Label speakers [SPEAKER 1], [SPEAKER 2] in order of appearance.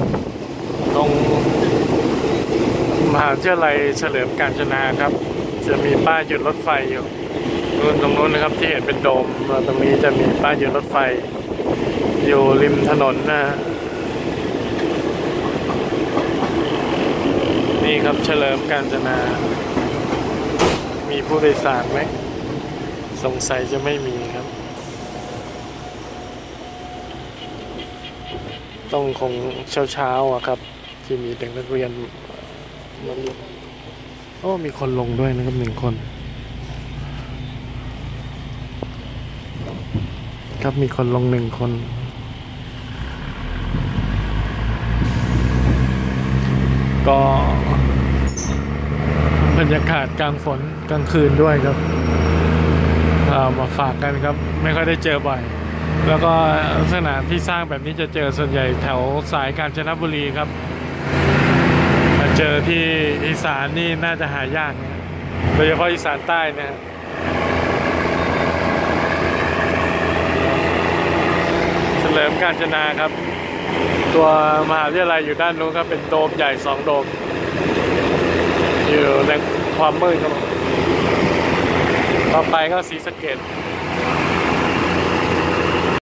[SPEAKER 1] ตรงมหาวิทยาลัยเฉลิมกาญจนาครับจะมีป้ายหยุดรถไฟอยู่ตรงนู้นนะครับที่เห็นเป็นโดมตรงนี้จะมีป้ายหยุดรถไฟอยู่ริมถนนนะนี่ครับเฉลิมกาญจนามีผู้โดยสารไหมสงสัยจะไม่มีครับต้องคงเช้าอะครับที่มีเด็กนักเรียนมาเรียนโอ้มีคนลงด้วยนะครับ1 คนครับมีคนลง1 คนก็บรรยากาศกลางฝนกลางคืนด้วยครับมาฝากกันครับไม่ค่อยได้เจอบ่อยแล้วก็สถานที่สร้างแบบนี้จะเจอส่วนใหญ่แถวสายกาญจนบุรีครับเจอที่อีสานนี่น่าจะหายากนะโดยเฉพาะอีสานใต้นะฮะเฉลิมกาญจนาครับตัวมหาวิทยาลัยอยู่ด้านนู้นครับเป็นโดมใหญ่2 โดมอยู่ในความมืดครับต่อไปก็ศรีสะเกษ